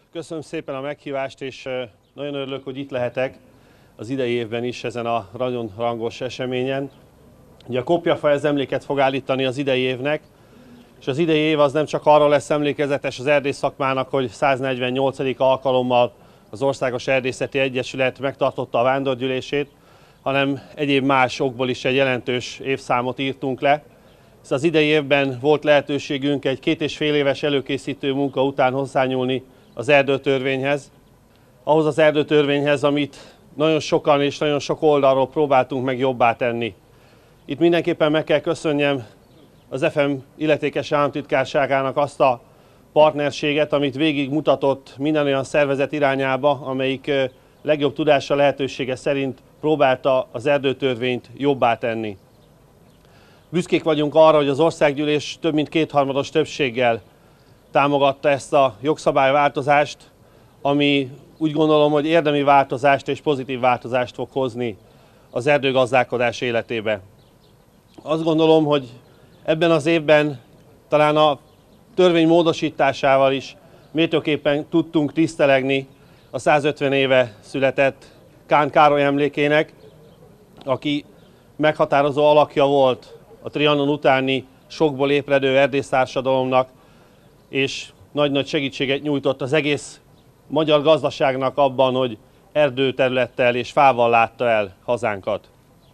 Köszönöm szépen a meghívást, és nagyon örülök, hogy itt lehetek az idei évben is ezen a nagyon rangos eseményen. Ugye a kopjafa ez emléket fog állítani az idei évnek, és az idei év az nem csak arról lesz emlékezetes az erdész szakmának, hogy 148. alkalommal az Országos Erdészeti Egyesület megtartotta a vándorgyűlését, hanem egyéb más okból is egy jelentős évszámot írtunk le. Az idei évben volt lehetőségünk egy 2,5 éves előkészítő munka után hozzányúlni az erdőtörvényhez. Ahhoz az erdőtörvényhez, amit nagyon sokan és nagyon sok oldalról próbáltunk meg jobbá tenni. Itt mindenképpen meg kell köszönjem az FM illetékes államtitkárságának azt a partnerséget, amit végig mutatott minden olyan szervezet irányába, amelyik legjobb tudása lehetősége szerint próbálta az erdőtörvényt jobbá tenni. Büszkék vagyunk arra, hogy az országgyűlés több mint kétharmados többséggel támogatta ezt a jogszabályváltozást, ami úgy gondolom, hogy érdemi változást és pozitív változást fog hozni az erdőgazdálkodás életébe. Azt gondolom, hogy ebben az évben talán a törvény módosításával is méltóképpen tudtunk tisztelegni a 150 éve született Kán Károly emlékének, aki meghatározó alakja volt a Trianon utáni sokból ébredő erdésztársadalomnak, és nagy-nagy segítséget nyújtott az egész magyar gazdaságnak abban, hogy erdőterülettel és fával látta el hazánkat.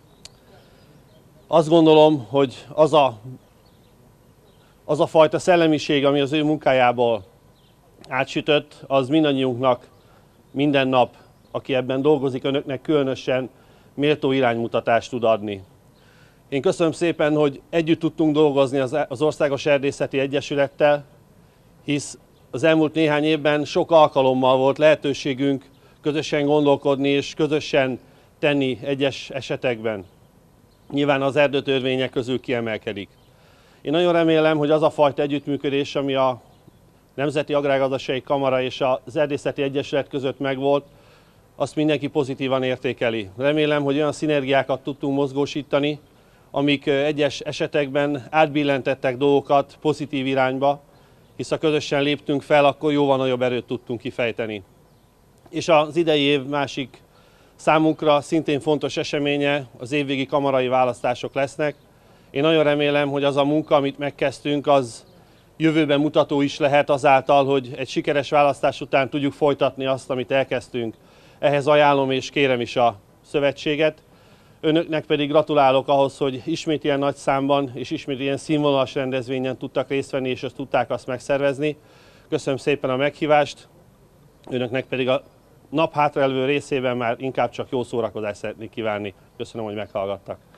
Azt gondolom, hogy az a fajta szellemiség, ami az ő munkájából átsütött, az mindannyiunknak minden nap, aki ebben dolgozik, önöknek különösen méltó iránymutatást tud adni. Én köszönöm szépen, hogy együtt tudtunk dolgozni az Országos Erdészeti Egyesülettel, hisz az elmúlt néhány évben sok alkalommal volt lehetőségünk közösen gondolkodni és közösen tenni egyes esetekben. Nyilván az erdőtörvények közül kiemelkedik. Én nagyon remélem, hogy az a fajta együttműködés, ami a Nemzeti Agrárgazdasági Kamara és az Erdészeti Egyesület között megvolt, azt mindenki pozitívan értékeli. Remélem, hogy olyan szinergiákat tudtunk mozgósítani, amik egyes esetekben átbillentettek dolgokat pozitív irányba, hisz ha közösen léptünk fel, akkor jóval nagyobb erőt tudtunk kifejteni. És az idei év másik számunkra szintén fontos eseménye az évvégi kamarai választások lesznek. Én nagyon remélem, hogy az a munka, amit megkezdtünk, az jövőben mutató is lehet azáltal, hogy egy sikeres választás után tudjuk folytatni azt, amit elkezdtünk. Ehhez ajánlom és kérem is a szövetséget. Önöknek pedig gratulálok ahhoz, hogy ismét ilyen nagy számban és ismét ilyen színvonalas rendezvényen tudtak részt venni, és azt tudták azt megszervezni. Köszönöm szépen a meghívást, önöknek pedig a nap hátralévő részében már inkább csak jó szórakozást szeretnék kívánni. Köszönöm, hogy meghallgattak.